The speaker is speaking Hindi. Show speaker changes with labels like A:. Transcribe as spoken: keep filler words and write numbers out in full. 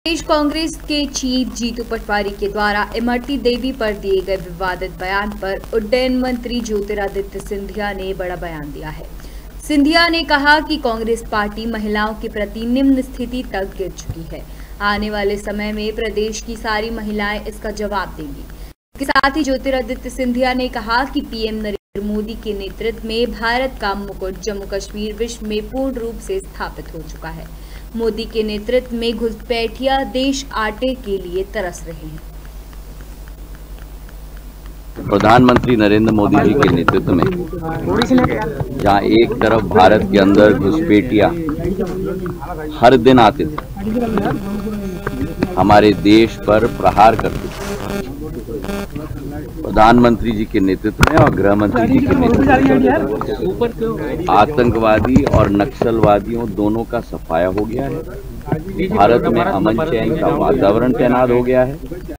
A: प्रदेश कांग्रेस के चीफ जीतू पटवारी के द्वारा इमरती देवी पर दिए गए विवादित बयान पर उड्डयन मंत्री ज्योतिरादित्य सिंधिया ने बड़ा बयान दिया है। सिंधिया ने कहा कि कांग्रेस पार्टी महिलाओं के प्रति निम्न स्थिति तक गिर चुकी है। आने वाले समय में प्रदेश की सारी महिलाएं इसका जवाब देंगी। इसके साथ ही ज्योतिरादित्य सिंधिया ने कहा कि पीएम नरेंद्र मोदी के नेतृत्व में भारत का मुकुट जम्मू कश्मीर विश्व में पूर्ण रूप से स्थापित हो चुका है। मोदी के नेतृत्व में घुसपैठिया देश आटे के लिए तरस रहे हैं।
B: प्रधानमंत्री नरेंद्र मोदी जी के नेतृत्व में जहां एक तरफ भारत के अंदर घुसपैठिया हर दिन आते थे, हमारे देश पर प्रहार करते थे, प्रधानमंत्री जी के नेतृत्व में और गृह मंत्री जी के नेतृत्व में आतंकवादी और नक्सलवादियों दोनों का सफाया हो गया है। भारत में अमन चैन का वातावरण तैनात हो गया है।